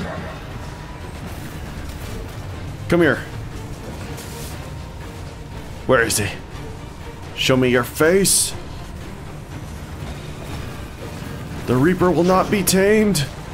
Come here. Where is he? Show me your face. The Reaper will not be tamed.